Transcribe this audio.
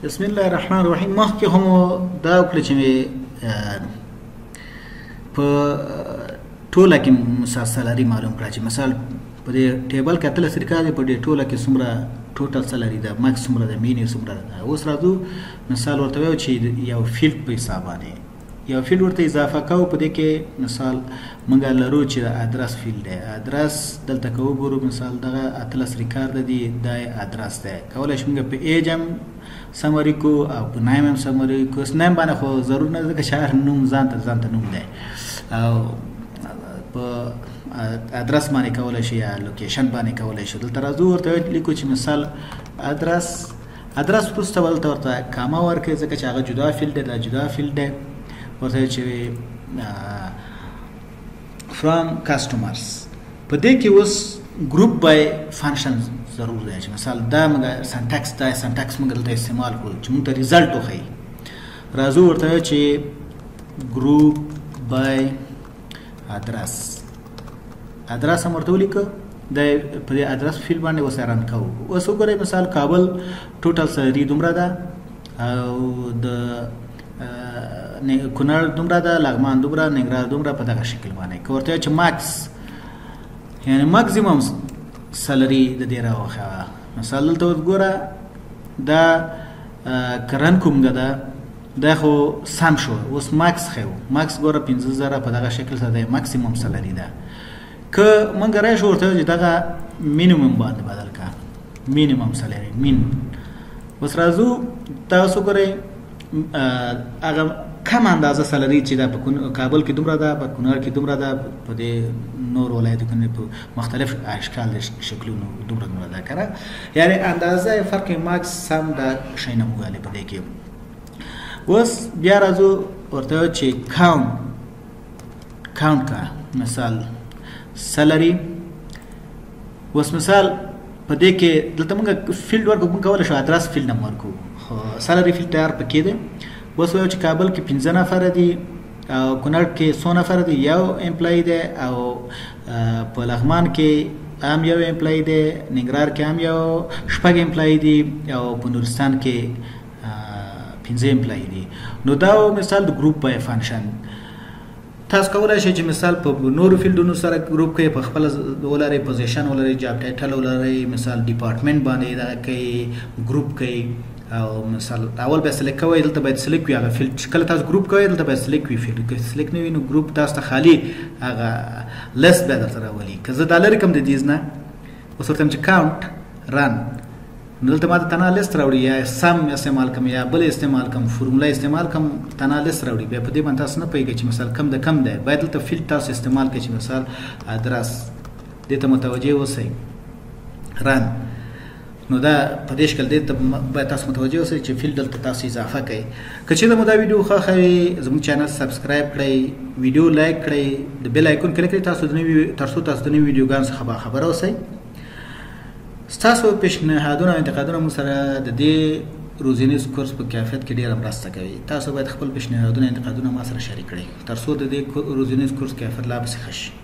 بسم الله الرحمن الرحیم. مخکې هم دا وکړه چې په ټوله کې مثال سالري معلوم کړه چې مثال په دې ټیبل کې اتل سرکا دی په دې ټوله کې څومره ټوټل سالري ده، ماکس څومره ده، مینی څومره ده. اوس راځو مثال ورته وایو چې یو فیلډ په حساب باندې یو فیلډ ورته اضافه کوو. په دې کې مثال موږ لرو چې ادرس فیلډ دی. ادرس دلته که وګورو مثال دغه اتلس ریکارډ دی، دا ادرس دی. کولی شو موږ په ایج هم سمری کو او په نیم هم سمری کو. نیم باندې خو ضرور نه ځکه چې هر نوم ځانته نوم دی، او په ادرس باندې کولی شي یا لوکیشن باندې کولی شي. دلته راځو ورته لیکو چې مثال ادرس وروسته ورته کاما ورکړئ ځکه چې هغه جدا فیلډ دی، دا جدا فیلډ دی. ورته چې فرام کسټمرز په دې کې اوس ګروپ بای فنکشن ضرور دی چې مثال دا موږ سنټکس موږ دلته استعمال کړو چې موږ ته ریزلټ وښیي. راځو ورته چې ګروپ بای ادرس هم ورته ولیکه. د په دې ادرس فیلډ باندې اوس رن کوو. اوس وګورئ مثال کابل ټوټل سالري دومره ده، او د کونړ دومره ده، لغمان دومره، ننګرهار دومره، په دغه شکل باندې. که ورته چې ماکس یعنی ماکسیمم سالري د دې راوښیه. مثال دلته وګوره دا کرن کومګه ده، دا خو سم شو. اوس ماکس ښیو، ماکس ګوره 15,000 په دغه شکل سره د ماکسیمم سالري ده. که موږ راشو ورته چې دغه مینیمم باندې بدل کړه، مینیمم سالري مین. اوس راځو تاسو ګورئ هغه کم اندازه سالري چې دا په کابل کې دومره ده، په کونړ کې دومره ده، په دې نور ولایتونو په مختلف اشکال شکلونو دومره ده کنه. یعنی اندازه فرق ماکس سم دا شی نه موږ په دې کې. اوس بیا راځو ورته چې کاونټ کا مثال سالري. اوس مثال په دې کې دلته موږ فیلډ ورکو، موږ کولی شو ادرس فیلډ هم ورکو، خو سالري فیلډ تیار پکې دی. اوس وایو چې کابل کې 15 نفره دي، او کونړ کې 100 نفره دي، یو امپلای دی، او په لغمان کې هم یو امپلای دی، ننګرهار کې هم یو 6 امپلای دي، او په نورستان کې 15 امپلای دي. نو دا مثال د ګروپ بای فنکشن. تاسو کولی شئ چې مثال په نورو فیلډونو سره ګروپ کوئ، په خپله ولرئ، پوزیشن ولرئ، جاب ټایټل ولرئ، مثال ډپارټمنټ باندې دغه کوئ، ګروپ کوئ. او مثال اول به سلیکټ کوئ، دلته باید سلیکټ وي هغه فیلډ. کله تاسو ګروپ کوئ دلته باید سلیکټ وي فیلډ. که سلیکټ نه وي نو ګروپ تاسو ته خالي هغه لیست به درته راولي. که زه دا لرې کړم د دیز نه، اوس ورته چې کاونټ رن، نو دلته ما ته تنها لیست راوړي، یا سم استعمال کړم یا بل استعمال کړم، فورمولا استعمال کړم، تنها لیست راوړي. بیا په دې باندې تاسو نه پوهېږئ چې مثال کم د کم دی. باید دلته فیلډ تاسو استعمال کړئ چې مثال ادرس، دې ته متوجه اوسئ، رن. نو دا په دې شکل دې ته باید تاسو متوجه اوسئ چې فیلډ دلته تاسو اضافه کړئ. که چېرته مو دا ویډیو خوښوي زموږ چینل سبسکرایب کړئ، ویډیو لایک کړئ، د بیل آیکون کلیک کړئ ترڅو تاسو د نوي ویډیوګانو څخه باخبره اوسئ. ستاسو پیشنهادونه او انتقادونه موږ سره د دې روزنیز کورس په کیفیت کې ډېره مرسته کوي. تاسو باید خپل پیشنهادونه او انتقادونه ما سره شریک کړئ ترڅو د دې روزنیز کورس کیفیت لا پسې ښه شي.